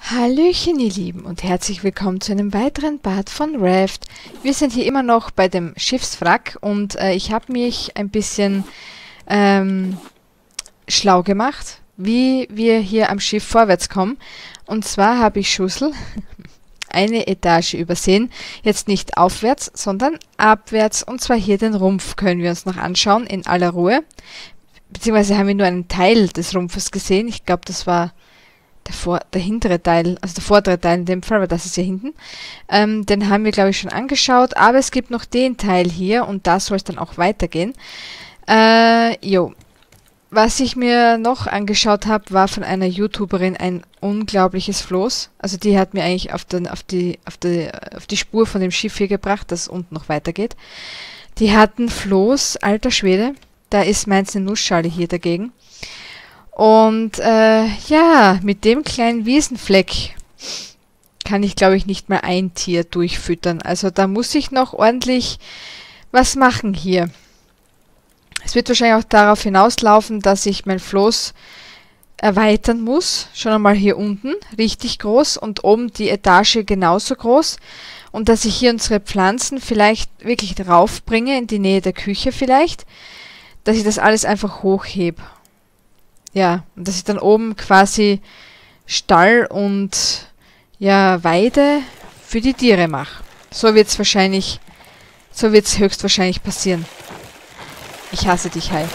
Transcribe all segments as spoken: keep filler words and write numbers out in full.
Hallöchen, ihr Lieben, und herzlich willkommen zu einem weiteren Part von Raft. Wir sind hier immer noch bei dem Schiffswrack und äh, ich habe mich ein bisschen ähm, schlau gemacht, wie wir hier am Schiff vorwärts kommen. Und zwar habe ich Schussel eine Etage übersehen. Jetzt nicht aufwärts, sondern abwärts. Und zwar hier den Rumpf können wir uns noch anschauen in aller Ruhe. Beziehungsweise haben wir nur einen Teil des Rumpfes gesehen. Ich glaube, das war der, vor, der hintere Teil, also der vordere Teil in dem Fall, weil das ist ja hinten. Ähm, den haben wir, glaube ich, schon angeschaut. Aber es gibt noch den Teil hier und da soll es dann auch weitergehen. Äh, jo. Was ich mir noch angeschaut habe, war von einer YouTuberin ein unglaubliches Floß. Also die hat mir eigentlich auf, den, auf, die, auf, die, auf die Spur von dem Schiff hier gebracht, das unten noch weitergeht. Die hatten Floß, alter Schwede. Da ist meins eine Nussschale hier dagegen. Und äh, ja, mit dem kleinen Wiesenfleck kann ich, glaube ich, nicht mal ein Tier durchfüttern. Also da muss ich noch ordentlich was machen hier. Es wird wahrscheinlich auch darauf hinauslaufen, dass ich mein Floß erweitern muss. Schon einmal hier unten, richtig groß, und oben die Etage genauso groß. Und dass ich hier unsere Pflanzen vielleicht wirklich raufbringe, in die Nähe der Küche vielleicht, dass ich das alles einfach hochhebe. Ja, und dass ich dann oben quasi Stall und ja, Weide für die Tiere mache. So wird es wahrscheinlich, so wird es höchstwahrscheinlich passieren. Ich hasse dich, Hai.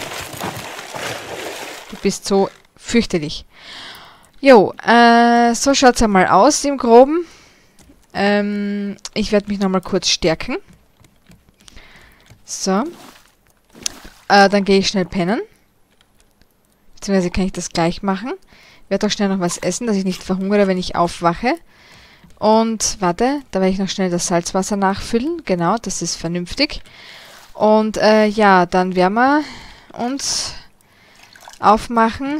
Du bist so fürchterlich. Jo, äh, so schaut es einmal aus im Groben. Ähm, ich werde mich nochmal kurz stärken. So. Äh, dann gehe ich schnell pennen. Beziehungsweise kann ich das gleich machen. Werde auch schnell noch was essen, dass ich nicht verhungere, wenn ich aufwache. Und warte, da werde ich noch schnell das Salzwasser nachfüllen. Genau, das ist vernünftig. Und äh, ja, dann werden wir uns aufmachen,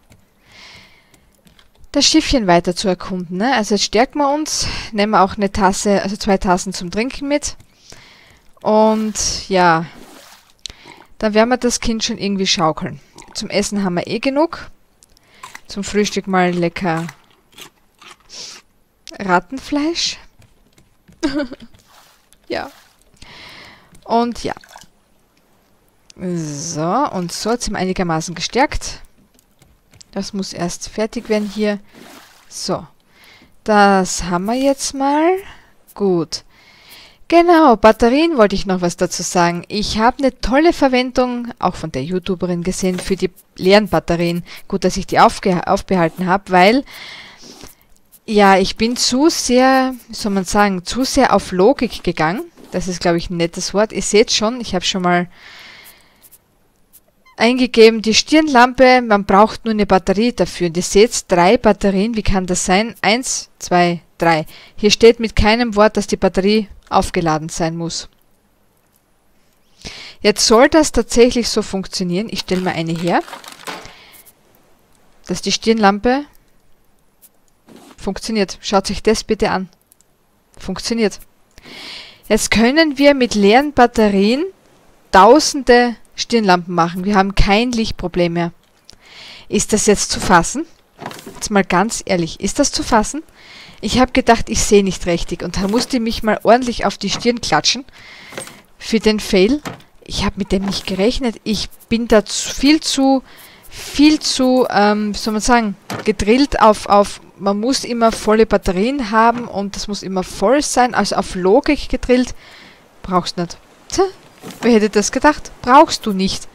das Schiffchen weiter zu erkunden. Ne? Also jetzt stärken wir uns, nehmen wir auch eine Tasse, also zwei Tassen zum Trinken mit. Und ja, dann werden wir das Kind schon irgendwie schaukeln. Zum Essen haben wir eh genug. Zum Frühstück mal lecker Rattenfleisch. Ja. Und ja. So, und so, jetzt sind wir einigermaßen gestärkt. Das muss erst fertig werden hier. So. Das haben wir jetzt mal. Gut. Genau, Batterien wollte ich noch was dazu sagen. Ich habe eine tolle Verwendung, auch von der YouTuberin gesehen, für die leeren Batterien. Gut, dass ich die aufge aufbehalten habe, weil, ja, ich bin zu sehr, wie soll man sagen, zu sehr auf Logik gegangen. Das ist, glaube ich, ein nettes Wort. Ihr seht schon, ich habe schon mal eingegeben, die Stirnlampe, man braucht nur eine Batterie dafür. Und ihr seht, drei Batterien, wie kann das sein? Eins, zwei, drei. Hier steht mit keinem Wort, dass die Batterie aufgeladen sein muss. Jetzt soll das tatsächlich so funktionieren. Ich stelle mal eine her, dass die Stirnlampe funktioniert. Schaut euch das bitte an. Funktioniert. Jetzt können wir mit leeren Batterien tausende Stirnlampen machen. Wir haben kein Lichtproblem mehr. Ist das jetzt zu fassen? Jetzt mal ganz ehrlich, ist das zu fassen? Ich habe gedacht, ich sehe nicht richtig und da musste mich mal ordentlich auf die Stirn klatschen für den Fail. Ich habe mit dem nicht gerechnet. Ich bin da zu, viel zu, viel zu, ähm, wie soll man sagen, gedrillt auf, auf, man muss immer volle Batterien haben und das muss immer voll sein, also auf Logik gedrillt. Brauchst nicht. Tja, wer hätte das gedacht? Brauchst du nicht.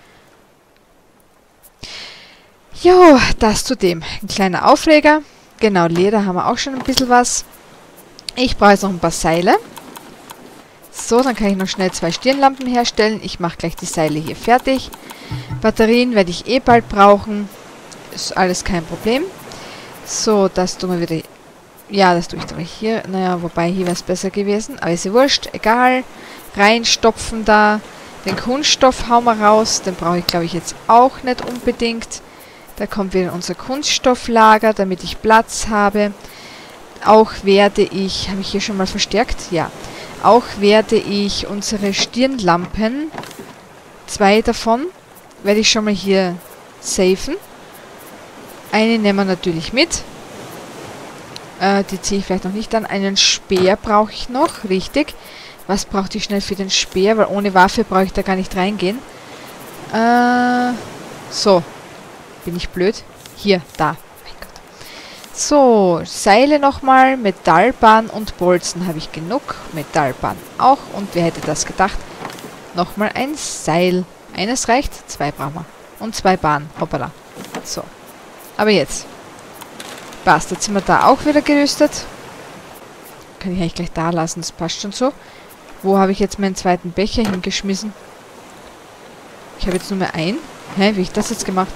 Jo, das zu dem. Ein kleiner Aufreger. Genau, Leder haben wir auch schon ein bisschen was. Ich brauche jetzt noch ein paar Seile. So, dann kann ich noch schnell zwei Stirnlampen herstellen. Ich mache gleich die Seile hier fertig. Batterien werde ich eh bald brauchen. Ist alles kein Problem. So, das tun wir wieder... Ja, das tue ich doch hier. Naja, wobei hier wäre es besser gewesen. Aber ist ja wurscht, egal. Reinstopfen da. Den Kunststoff hauen wir raus. Den brauche ich, glaube ich, jetzt auch nicht unbedingt. Da kommt wieder unser Kunststofflager, damit ich Platz habe. Auch werde ich, habe ich hier schon mal verstärkt? Ja. Auch werde ich unsere Stirnlampen, zwei davon, werde ich schon mal hier safen. Eine nehmen wir natürlich mit. Äh, die ziehe ich vielleicht noch nicht an. Einen Speer brauche ich noch. Richtig. Was braucht ich schnell für den Speer? Weil ohne Waffe brauche ich da gar nicht reingehen. Äh, so. Bin ich blöd? Hier, da. Mein Gott. So, Seile nochmal. Metallbahn und Bolzen habe ich genug. Metallbahn auch. Und wer hätte das gedacht? Nochmal ein Seil. Eines reicht, zwei brauchen wir. Und zwei Bahnen. Hoppala. So. Aber jetzt. Passt, jetzt sind wir da auch wieder gerüstet. Kann ich eigentlich gleich da lassen, das passt schon so. Wo habe ich jetzt meinen zweiten Becher hingeschmissen? Ich habe jetzt nur mehr einen. Hä, wie habe ich das jetzt gemacht?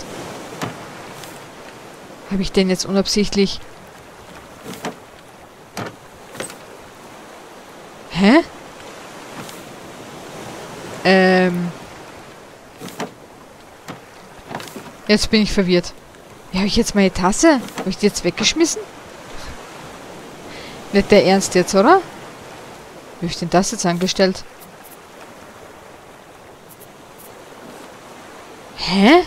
Habe ich den jetzt unabsichtlich... Hä? Ähm... Jetzt bin ich verwirrt. Wie habe ich jetzt meine Tasse? Habe ich die jetzt weggeschmissen? Nicht der Ernst jetzt, oder? Wie habe ich denn das jetzt angestellt? Hä?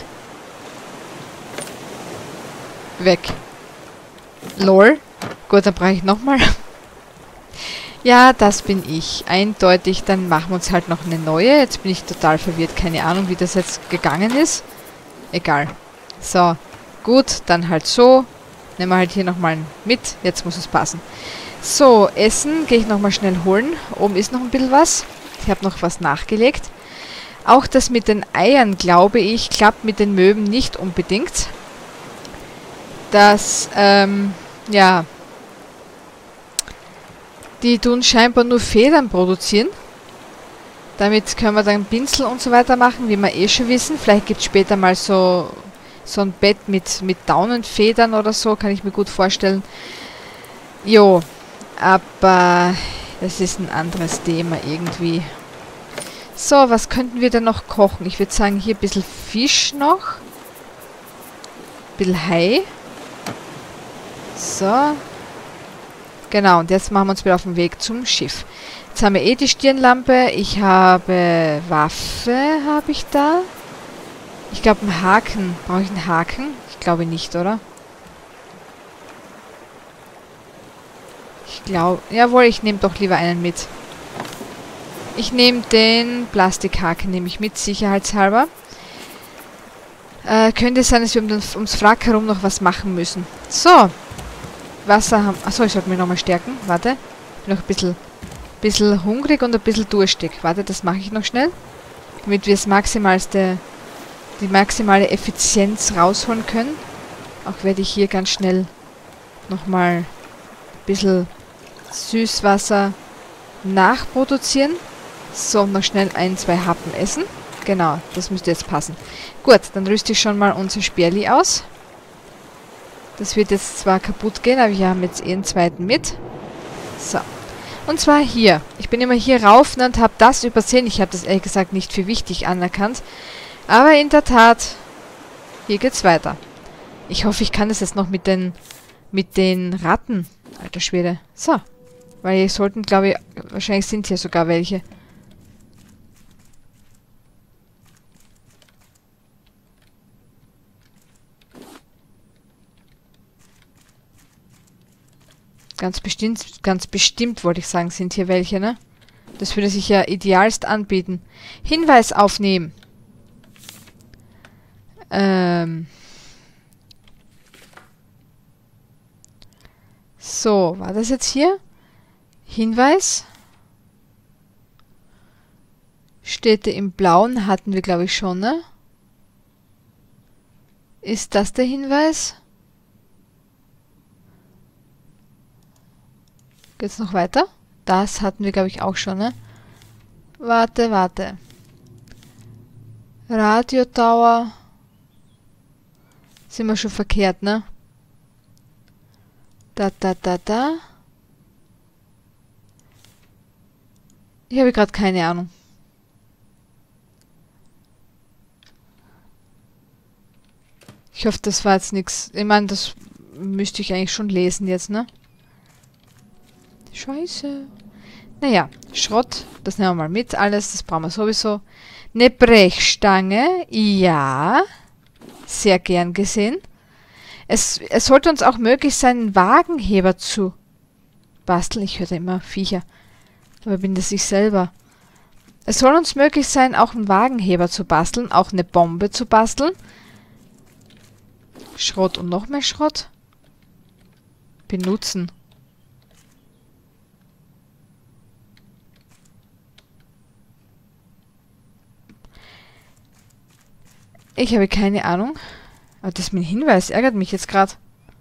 Weg. Lol. Gut, dann brauche ich nochmal. Ja, das bin ich. Eindeutig, dann machen wir uns halt noch eine neue. Jetzt bin ich total verwirrt. Keine Ahnung, wie das jetzt gegangen ist. Egal. So. Gut, dann halt so. Nehmen wir halt hier nochmal mit. Jetzt muss es passen. So, Essen gehe ich nochmal schnell holen. Oben ist noch ein bisschen was. Ich habe noch was nachgelegt. Auch das mit den Eiern, glaube ich, klappt mit den Möwen nicht unbedingt. Das, ähm, ja. Die tun scheinbar nur Federn produzieren. Damit können wir dann Pinsel und so weiter machen, wie wir eh schon wissen. Vielleicht gibt es später mal so... So ein Bett mit, mit Daunenfedern oder so, kann ich mir gut vorstellen. Jo, aber das ist ein anderes Thema irgendwie. So, was könnten wir denn noch kochen? Ich würde sagen, hier ein bisschen Fisch noch. Ein bisschen Hai. So. Genau, und jetzt machen wir uns wieder auf den Weg zum Schiff. Jetzt haben wir eh die Stirnlampe. Ich habe Waffe, habe ich da. Ich glaube, einen Haken. Brauche ich einen Haken? Ich glaube nicht, oder? Ich glaube... Jawohl, ich nehme doch lieber einen mit. Ich nehme den Plastikhaken, nehme ich mit, sicherheitshalber. Äh, könnte sein, dass wir um den, ums Wrack herum noch was machen müssen. So. Wasser haben... Achso, ich sollte mich nochmal stärken. Warte. Ich bin noch ein bisschen, bisschen hungrig und ein bisschen durstig. Warte, das mache ich noch schnell. Damit wir das maximalste... die maximale Effizienz rausholen können. Auch werde ich hier ganz schnell nochmal ein bisschen Süßwasser nachproduzieren. So, noch schnell ein, zwei Happen essen. Genau, das müsste jetzt passen. Gut, dann rüste ich schon mal unser Speerli aus. Das wird jetzt zwar kaputt gehen, aber wir haben jetzt eh einen zweiten mit. So. Und zwar hier. Ich bin immer hier rauf und habe das übersehen. Ich habe das ehrlich gesagt nicht für wichtig anerkannt. Aber in der Tat, hier geht's weiter. Ich hoffe, ich kann das jetzt noch mit den mit den Ratten. Alter Schwede. So. Weil hier sollten, glaube ich, wahrscheinlich sind hier sogar welche. Ganz bestimmt, ganz bestimmt wollte ich sagen, sind hier welche, ne? Das würde sich ja idealst anbieten. Hinweis aufnehmen. Ähm. So, war das jetzt hier? Hinweis. Städte im Blauen hatten wir, glaube ich, schon, ne? Ist das der Hinweis? Geht's noch weiter? Das hatten wir, glaube ich, auch schon, ne? Warte, warte. Radiotower. Sind wir schon verkehrt, ne? Da, da, da, da. Ich habe gerade keine Ahnung. Ich hoffe, das war jetzt nichts. Ich meine, das müsste ich eigentlich schon lesen jetzt, ne? Scheiße. Naja, Schrott, das nehmen wir mal mit, alles, das brauchen wir sowieso. Eine Brechstange, ja, sehr gern gesehen. Es, es sollte uns auch möglich sein, einen Wagenheber zu basteln. Ich höre da immer Viecher. Aber bin das ich selber. Es soll uns möglich sein, auch einen Wagenheber zu basteln, auch eine Bombe zu basteln. Schrott und noch mehr Schrott. Benutzen. Ich habe keine Ahnung. Aber das mit dem Hinweis ärgert mich jetzt gerade.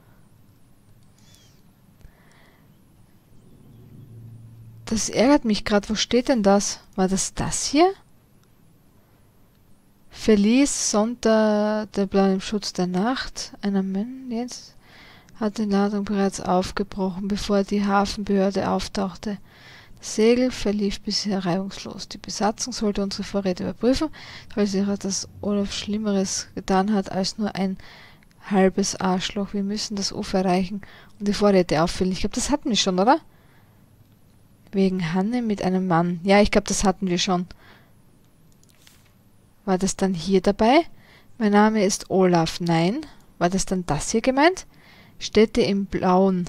Das ärgert mich gerade. Wo steht denn das? War das das hier? Verließ Sonntag der Plan im Schutz der Nacht. Einer Mann jetzt hat die Ladung bereits aufgebrochen, bevor die Hafenbehörde auftauchte. Das Segel verlief bisher reibungslos. Die Besatzung sollte unsere Vorräte überprüfen, weil sie hat, dass Olaf Schlimmeres getan hat als nur ein halbes Arschloch. Wir müssen das Ufer erreichen und die Vorräte auffüllen. Ich glaube, das hatten wir schon, oder? Wegen Hanne mit einem Mann. Ja, ich glaube, das hatten wir schon. War das dann hier dabei? Mein Name ist Olaf. Nein. War das dann das hier gemeint? Städte im Blauen.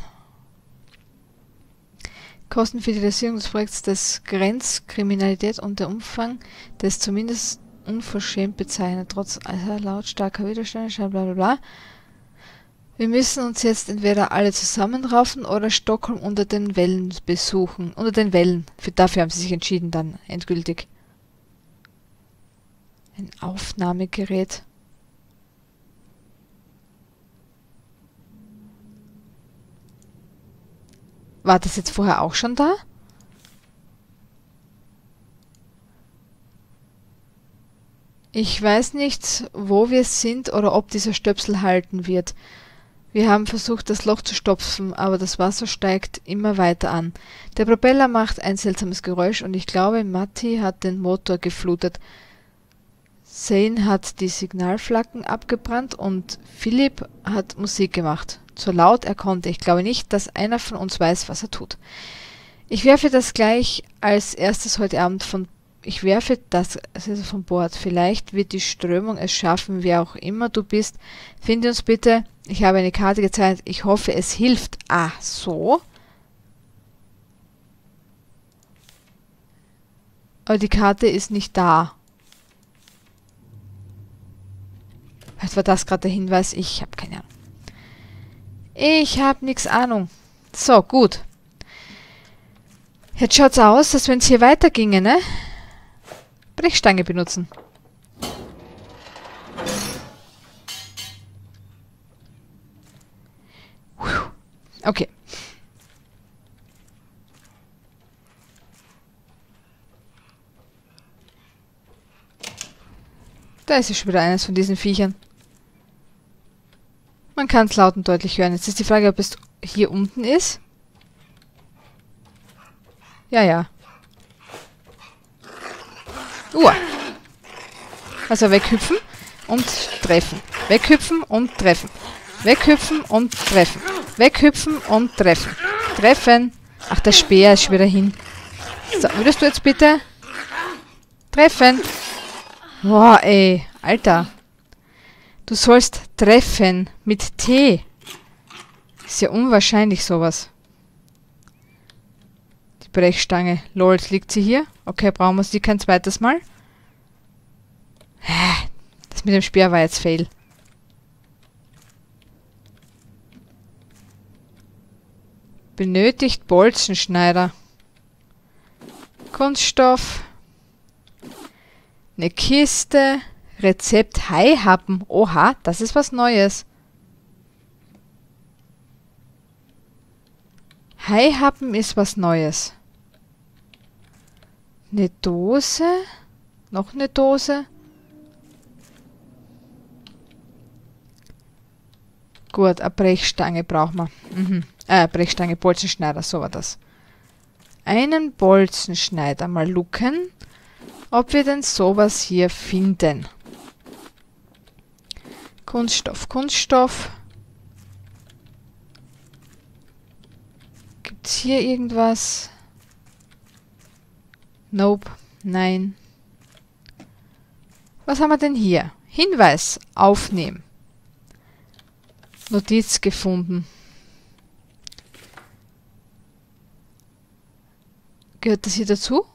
Kosten für die Realisierung des Projekts des Grenzkriminalität und der Umfang des zumindest unverschämt bezeichnet. Trotz also lautstarker Widerstände, bla bla bla. Wir müssen uns jetzt entweder alle zusammenraufen oder Stockholm unter den Wellen besuchen. Unter den Wellen. Für, dafür haben sie sich entschieden dann endgültig. Ein Aufnahmegerät. War das jetzt vorher auch schon da? Ich weiß nicht, wo wir sind oder ob dieser Stöpsel halten wird. Wir haben versucht, das Loch zu stopfen, aber das Wasser steigt immer weiter an. Der Propeller macht ein seltsames Geräusch und ich glaube, Matti hat den Motor geflutet. Zane hat die Signalflaggen abgebrannt und Philipp hat Musik gemacht. So laut er konnte. Ich glaube nicht, dass einer von uns weiß, was er tut. Ich werfe das gleich als erstes heute Abend von... Ich werfe das also von Bord. Vielleicht wird die Strömung es schaffen, wer auch immer du bist. Finde uns bitte. Ich habe eine Karte gezeigt. Ich hoffe, es hilft. Ah, so. Aber die Karte ist nicht da. Was war das gerade der Hinweis? Ich habe keine Ahnung. Ich habe nichts Ahnung. So, gut. Jetzt schaut's aus, dass wenn es hier weiterginge, ne? Brechstange benutzen. Okay. Da ist ja schon wieder eines von diesen Viechern. Man kann es laut und deutlich hören. Jetzt ist die Frage, ob es hier unten ist. Ja, ja. Uah. Also weghüpfen und treffen. Weghüpfen und treffen. Weghüpfen und treffen. Weghüpfen und treffen. Treffen. Ach, der Speer ist schon wieder hin. So, würdest du jetzt bitte treffen? Boah, ey. Alter. Du sollst treffen mit T. Ist ja unwahrscheinlich sowas. Die Brechstange. Lol, liegt sie hier? Okay, brauchen wir sie kein zweites Mal. Das mit dem Speer war jetzt fail. Benötigt Bolzenschneider. Kunststoff. Eine Kiste. Rezept Haihappen. Oha, das ist was Neues. Haihappen ist was Neues. Eine Dose. Noch eine Dose. Gut, eine Brechstange brauchen wir. Mhm. Äh, Brechstange, Bolzenschneider, so war das. Einen Bolzenschneider. Mal lucken, ob wir denn sowas hier finden. Kunststoff, Kunststoff. Gibt's hier irgendwas? Nope, nein. Was haben wir denn hier? Hinweis, aufnehmen. Notiz gefunden. Gehört das hier dazu?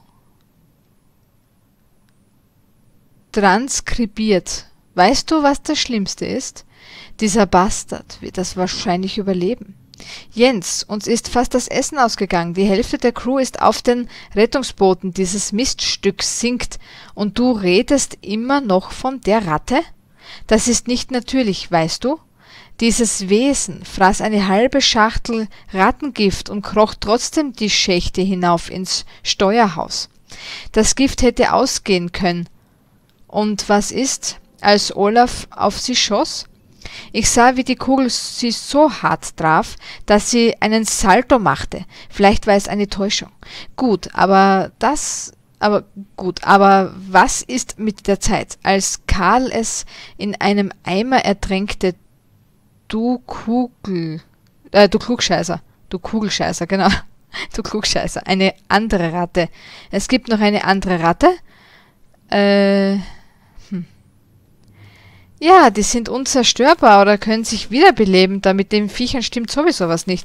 Transkribiert. Weißt du, was das Schlimmste ist? Dieser Bastard wird das wahrscheinlich überleben. Jens, uns ist fast das Essen ausgegangen. Die Hälfte der Crew ist auf den Rettungsbooten. Dieses Miststück sinkt. Und du redest immer noch von der Ratte? Das ist nicht natürlich, weißt du? Dieses Wesen fraß eine halbe Schachtel Rattengift und kroch trotzdem die Schächte hinauf ins Steuerhaus. Das Gift hätte ausgehen können. Und was ist, als Olaf auf sie schoss? Ich sah, wie die Kugel sie so hart traf, dass sie einen Salto machte. Vielleicht war es eine Täuschung. Gut, aber das... Aber gut, aber was ist mit der Zeit? Als Karl es in einem Eimer ertränkte, du Kugel... Äh, du Klugscheißer. Du Kugelscheißer, genau. Du Klugscheißer. Eine andere Ratte. Es gibt noch eine andere Ratte? Äh... Hm. Ja, die sind unzerstörbar oder können sich wiederbeleben. Da mit den Viechern stimmt sowieso was nicht.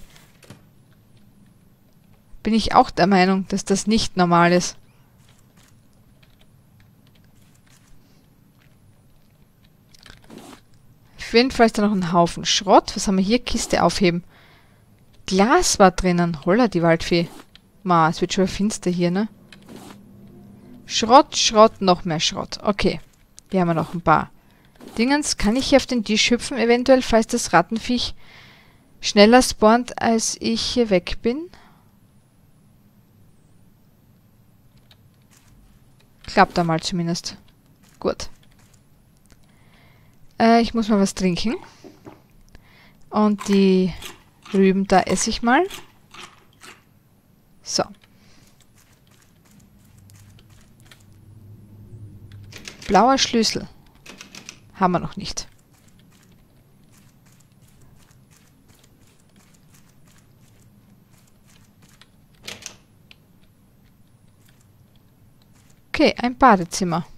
Bin ich auch der Meinung, dass das nicht normal ist. Auf jeden Fall ist da noch ein Haufen Schrott. Was haben wir hier? Kiste aufheben. Glas war drinnen. Holla, die Waldfee. Ma, es wird schon finster hier, ne? Schrott, Schrott, noch mehr Schrott. Okay. Hier haben wir noch ein paar Dingens. Kann ich hier auf den Tisch hüpfen, eventuell, falls das Rattenviech schneller spawnt, als ich hier weg bin? Klappt einmal zumindest. Gut. Äh, ich muss mal was trinken. Und die Rüben, da esse ich mal. So. Blauer Schlüssel. Haben wir noch nicht. Okay, ein Badezimmer.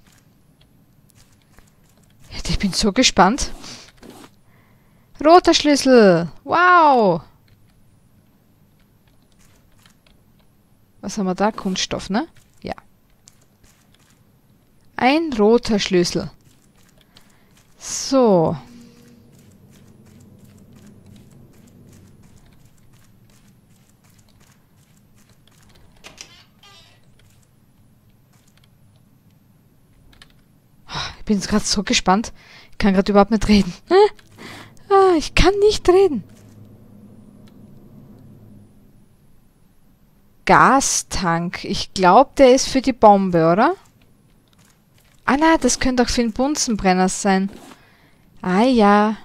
Ich bin so gespannt. Roter Schlüssel. Wow. Was haben wir da? Kunststoff, ne? Ja. Ein roter Schlüssel. So. Ich bin jetzt gerade so gespannt. Ich kann gerade überhaupt nicht reden. Ah, ich kann nicht reden. Gastank. Ich glaube, der ist für die Bombe, oder? Ah, na, das könnte auch für den Bunsenbrenner sein. Ah, ja.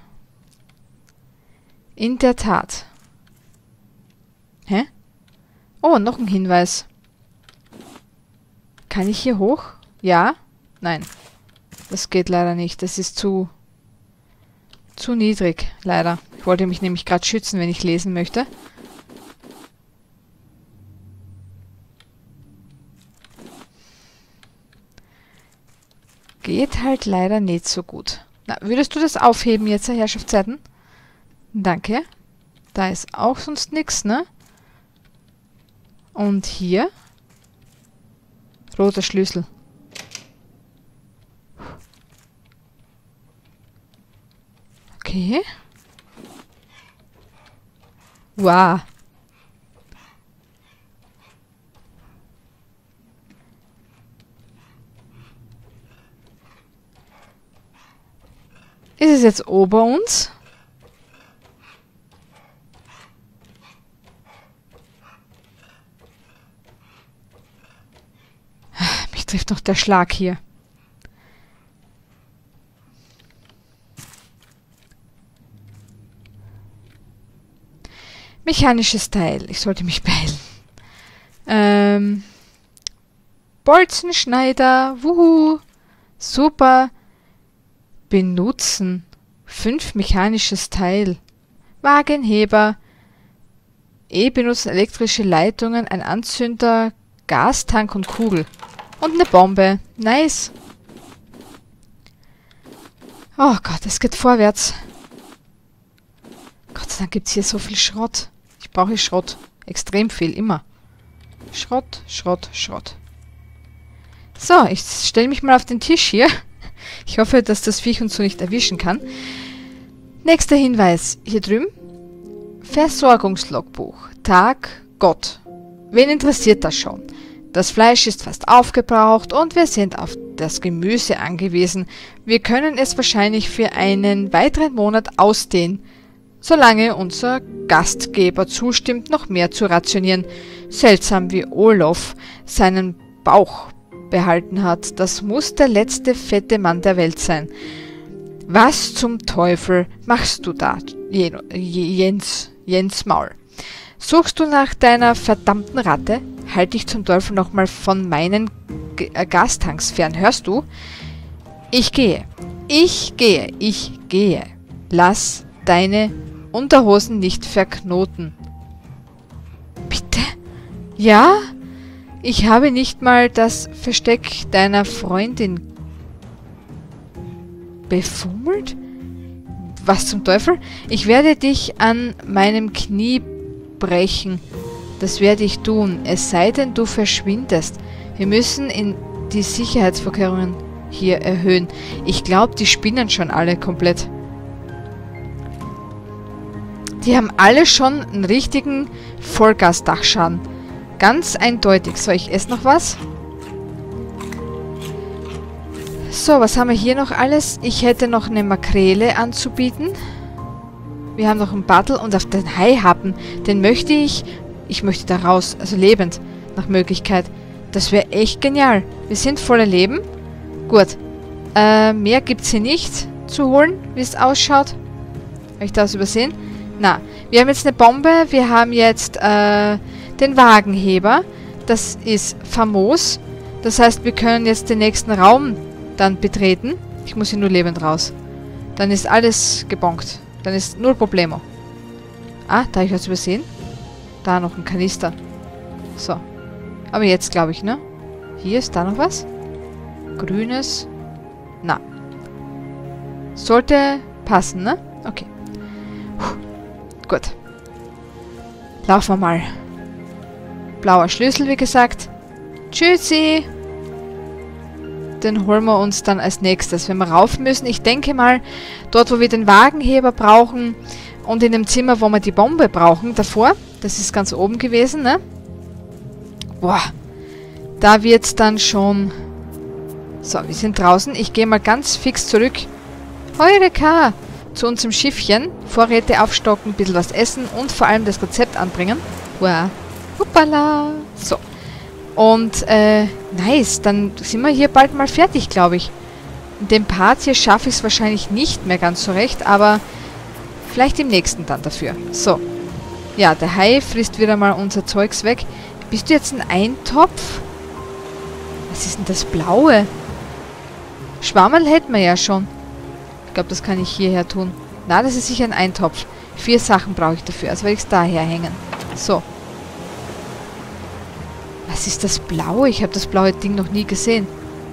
In der Tat. Hä? Oh, noch ein Hinweis. Kann ich hier hoch? Ja? Nein. Das geht leider nicht. Das ist zu... zu niedrig, leider. Ich wollte mich nämlich gerade schützen, wenn ich lesen möchte. Geht halt leider nicht so gut. Na, würdest du das aufheben jetzt, Herrschaftszeiten? Danke. Da ist auch sonst nichts, ne? Und hier? Roter Schlüssel. Okay. Wow. Ist es jetzt ober uns? Mich trifft noch der Schlag hier. Mechanisches Teil. Ich sollte mich beeilen. Ähm. Bolzenschneider. Wuhu. Super. Benutzen. Fünf mechanisches Teil. Wagenheber. E benutzen elektrische Leitungen, ein Anzünder, Gastank und Kugel. Und eine Bombe. Nice. Oh Gott, es geht vorwärts. sei Dank gibt es hier so viel Schrott. Ich brauche Schrott. Extrem viel, immer. Schrott, Schrott, Schrott. So, ich stelle mich mal auf den Tisch hier. Ich hoffe, dass das Viech uns so nicht erwischen kann. Nächster Hinweis. Hier drüben. Versorgungslogbuch. Tag Gott. Wen interessiert das schon? Das Fleisch ist fast aufgebraucht und wir sind auf das Gemüse angewiesen. Wir können es wahrscheinlich für einen weiteren Monat ausdehnen, solange unser Gastgeber zustimmt, noch mehr zu rationieren. Seltsam, wie Olof seinen Bauch behalten hat. Das muss der letzte fette Mann der Welt sein. Was zum Teufel machst du da, Jens, Jens Maul? Suchst du nach deiner verdammten Ratte? Halt dich zum Teufel nochmal von meinen G äh, Gastanks fern, hörst du? Ich gehe. Ich gehe. Ich gehe. Lass deine Unterhosen nicht verknoten. Bitte? Ja? Ich habe nicht mal das Versteck deiner Freundin befummelt? Was zum Teufel? Ich werde dich an meinem Knie brechen. Das werde ich tun, es sei denn, du verschwindest. Wir müssen in die Sicherheitsvorkehrungen hier erhöhen. Ich glaube, die spinnen schon alle komplett. Die haben alle schon einen richtigen Vollgasdachschaden. Ganz eindeutig. So, ich esse noch was. So, was haben wir hier noch alles? Ich hätte noch eine Makrele anzubieten. Wir haben noch einen Battel und auf den Haihappen, den möchte ich... Ich möchte da raus, also lebend, nach Möglichkeit. Das wäre echt genial. Wir sind voller Leben. Gut. Äh, mehr gibt es hier nicht zu holen, wie es ausschaut. Habe ich das übersehen? Na, wir haben jetzt eine Bombe. Wir haben jetzt äh, den Wagenheber. Das ist famos. Das heißt, wir können jetzt den nächsten Raum dann betreten. Ich muss hier nur lebend raus. Dann ist alles gebonkt. Dann ist null Problemo. Ah, da habe ich was übersehen. Da noch ein Kanister. So. Aber jetzt, glaube ich, ne? Hier ist da noch was. Grünes. Na. Sollte passen, ne? Okay. Puh. Gut. Laufen wir mal. Blauer Schlüssel, wie gesagt. Tschüssi. Den holen wir uns dann als nächstes, wenn wir rauf müssen. Ich denke mal, dort, wo wir den Wagenheber brauchen und in dem Zimmer, wo wir die Bombe brauchen, davor... Das ist ganz oben gewesen, ne? Boah. Da wird es dann schon... So, wir sind draußen. Ich gehe mal ganz fix zurück. Heureka! Zu unserem Schiffchen. Vorräte aufstocken, ein bisschen was essen und vor allem das Rezept anbringen. Wow. Hoppala. So. Und, äh, nice. Dann sind wir hier bald mal fertig, glaube ich. In dem Part hier schaffe ich es wahrscheinlich nicht mehr ganz so recht, aber vielleicht im nächsten dann dafür. So. Ja, der Hai frisst wieder mal unser Zeugs weg. Bist du jetzt ein Eintopf? Was ist denn das Blaue? Schwammerl hätten wir ja schon. Ich glaube, das kann ich hierher tun. Na, das ist sicher ein Eintopf. Vier Sachen brauche ich dafür. Also werde ich es daher hängen. So. Was ist das Blaue? Ich habe das blaue Ding noch nie gesehen.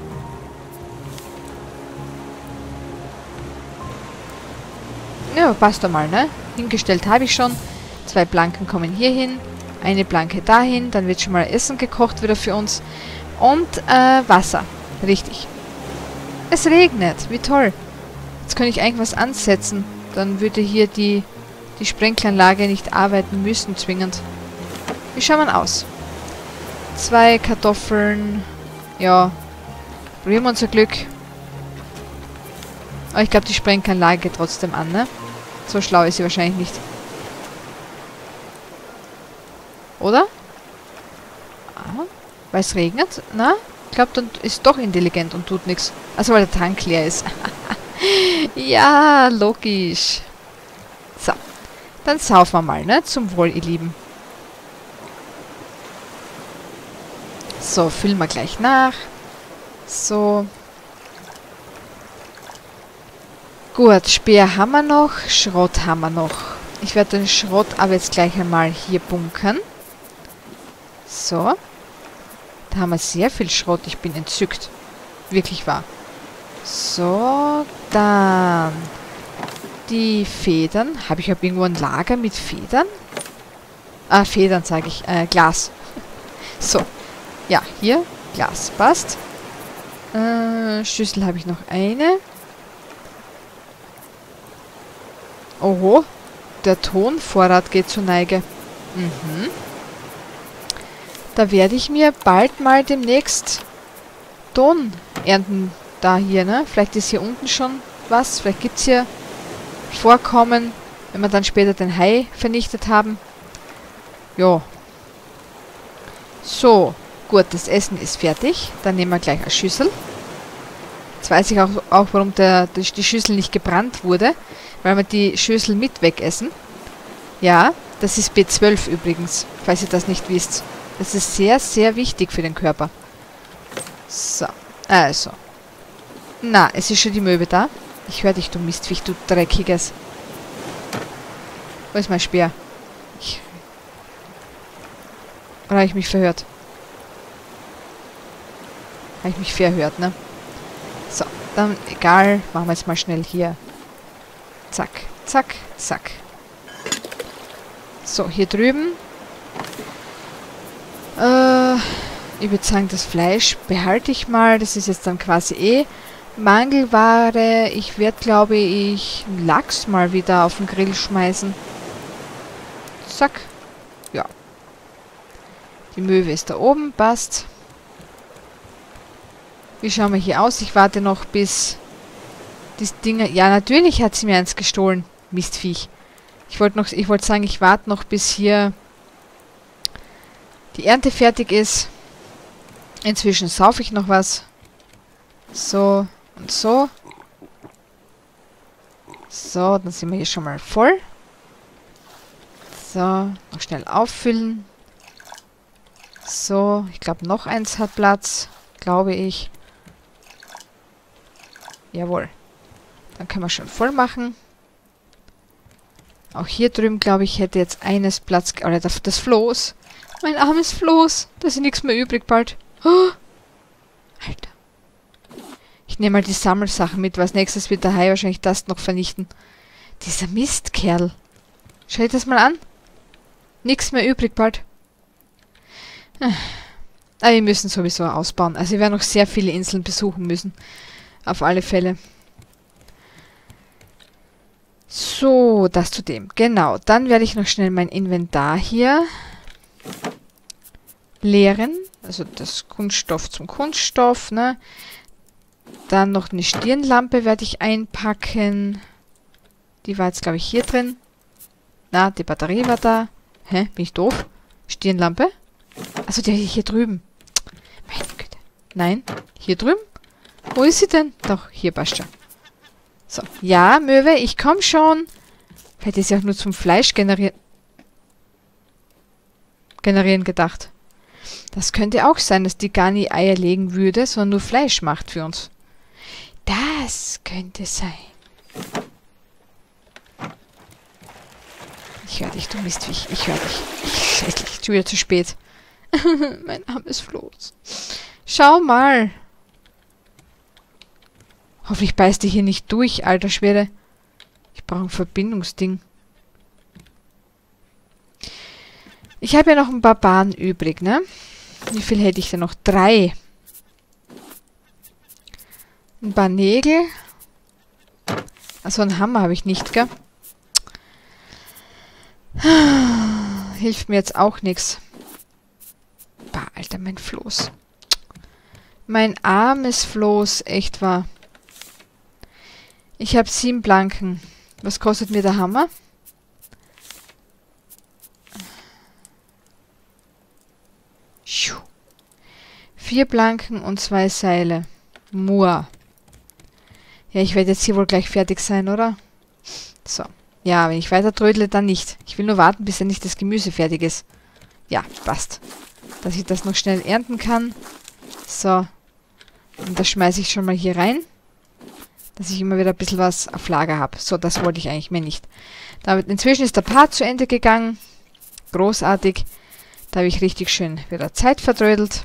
Ja, passt doch mal, ne? Hingestellt habe ich schon. Zwei Planken kommen hier hin, eine Planke dahin, dann wird schon mal Essen gekocht wieder für uns. Und äh, Wasser. Richtig. Es regnet. Wie toll. Jetzt könnte ich eigentlich was ansetzen. Dann würde hier die, die Sprenkleranlage nicht arbeiten müssen, zwingend. Wie schaut man aus? Zwei Kartoffeln. Ja. Probieren wir unser Glück. Aber ich glaube, die Sprenkleranlage geht trotzdem an, ne? So schlau ist sie wahrscheinlich nicht. Oder? Ah, weil es regnet? Na? Ich glaube, dann ist doch intelligent und tut nichts. Also, weil der Tank leer ist. Ja, logisch. So. Dann saufen wir mal, ne? Zum Wohl, ihr Lieben. So, füllen wir gleich nach. So. Gut, Speer haben wir noch. Schrott haben wir noch. Ich werde den Schrott aber jetzt gleich einmal hier bunkern. So. Da haben wir sehr viel Schrott. Ich bin entzückt. Wirklich wahr. So, dann die Federn. Habe ich auch irgendwo ein Lager mit Federn? Ah, Federn sage ich. Äh, Glas. So. Ja, hier. Glas. Passt. Äh, Schüssel habe ich noch eine. Oho. Der Tonvorrat geht zur Neige. Mhm. Da werde ich mir bald mal demnächst Ton ernten. Da hier, ne? Vielleicht ist hier unten schon was. Vielleicht gibt es hier Vorkommen, wenn wir dann später den Hai vernichtet haben. Jo. So. Gut, das Essen ist fertig. Dann nehmen wir gleich eine Schüssel. Jetzt weiß ich auch, auch warum der, die, die Schüssel nicht gebrannt wurde. Weil wir die Schüssel mit wegessen. Ja, das ist B zwölf übrigens, falls ihr das nicht wisst. Das ist sehr, sehr wichtig für den Körper. So, also. Na, es ist schon die Möwe da. Ich höre dich, du Mistviech, du Dreckiges. Wo ist mein Speer? Ich Oder habe ich mich verhört? Habe ich mich verhört, ne? So, dann egal. Machen wir jetzt mal schnell hier. Zack, zack, zack. So, hier drüben. Äh, ich würde sagen, das Fleisch behalte ich mal. Das ist jetzt dann quasi eh Mangelware. Ich werde, glaube ich, Lachs mal wieder auf den Grill schmeißen. Zack. Ja. Die Möwe ist da oben, passt. Wie schauen wir hier aus? Ich warte noch bis die Dinger... Ja, natürlich hat sie mir eins gestohlen. Mistviech. Ich wollte noch, ich wollte sagen, ich warte noch, bis hier die Ernte fertig ist. Inzwischen saufe ich noch was. So und so. So, dann sind wir hier schon mal voll. So, noch schnell auffüllen. So, ich glaube, noch eins hat Platz. Glaube ich. Jawohl. Dann können wir schon voll machen. Auch hier drüben, glaube ich, hätte jetzt eines Platz... Oder das Floß. Mein armes Floß. Da ist nichts mehr übrig bald. Oh. Alter. Ich nehme mal die Sammelsachen mit, weil als nächstes wird der Hai wahrscheinlich das noch vernichten. Dieser Mistkerl. Schau dir das mal an. Nichts mehr übrig bald. Aber wir müssen sowieso ausbauen. Also wir werden noch sehr viele Inseln besuchen müssen. Auf alle Fälle. So, das zu dem. Genau, dann werde ich noch schnell mein Inventar hier leeren. Also das Kunststoff zum Kunststoff, ne? Dann noch eine Stirnlampe werde ich einpacken. Die war jetzt, glaube ich, hier drin. Na, die Batterie war da. Hä? Bin ich doof? Stirnlampe? Also die hier drüben. Meine Güte. Nein, hier drüben? Wo ist sie denn? Doch, hier passt schon. So, ja, Möwe, ich komme schon. Vielleicht ist sie auch nur zum Fleisch generieren. generieren gedacht. Das könnte auch sein, dass die gar nie Eier legen würde, sondern nur Fleisch macht für uns. Das könnte sein. Ich höre dich, du Mistviech. Ich höre dich. Schrecklich, schon wieder zu spät. Mein armes Floß. Schau mal. Hoffentlich beißt die hier nicht durch, alter Schwede. Ich brauche ein Verbindungsding. Ich habe ja noch ein paar Bahnen übrig, ne? Wie viel hätte ich denn noch? Drei. Ein paar Nägel. Achso, einen Hammer habe ich nicht, gell? Hilft mir jetzt auch nichts. Bah, Alter, mein Floß. Mein armes Floß, echt wahr. Ich habe sieben Blanken. Was kostet mir der Hammer? Vier Blanken und zwei Seile. Mua. Ja, ich werde jetzt hier wohl gleich fertig sein, oder? So. Ja, wenn ich weiter trödle, dann nicht. Ich will nur warten, bis endlich das Gemüse fertig ist. Ja, passt. Dass ich das noch schnell ernten kann. So. Und das schmeiße ich schon mal hier rein. Dass ich immer wieder ein bisschen was auf Lager habe. So, das wollte ich eigentlich mehr nicht. Damit, inzwischen ist der Part zu Ende gegangen. Großartig. Da habe ich richtig schön wieder Zeit vertrödelt.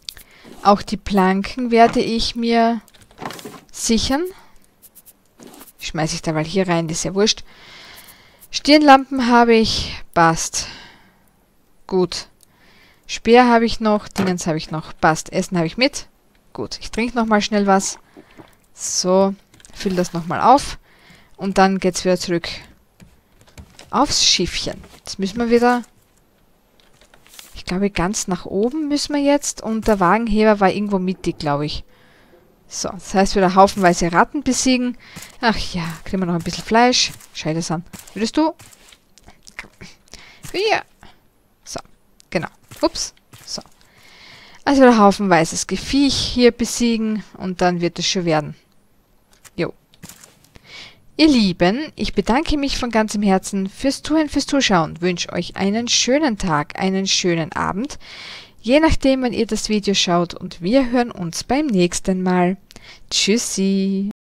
Auch die Planken werde ich mir sichern. schmeiße ich da mal hier rein, ist ja wurscht. Stirnlampen habe ich, passt. Gut. Speer habe ich noch, Dingens habe ich noch, passt. Essen habe ich mit. Gut, ich trinke nochmal schnell was. So, fülle das nochmal auf. Und dann geht's wieder zurück aufs Schiffchen. Jetzt müssen wir wieder, ich glaube, ganz nach oben müssen wir jetzt. Und der Wagenheber war irgendwo mittig, glaube ich. So, das heißt wieder haufenweise Ratten besiegen. Ach ja, kriegen wir noch ein bisschen Fleisch. Schau das an. Würdest du? Ja. So, genau. Ups. So. Also wieder haufenweises Geviech hier besiegen und dann wird es schon werden. Jo. Ihr Lieben, ich bedanke mich von ganzem Herzen fürs Tun, fürs Zuschauen. Wünsche euch einen schönen Tag, einen schönen Abend. Je nachdem, wann ihr das Video schaut und wir hören uns beim nächsten Mal. Tschüssi!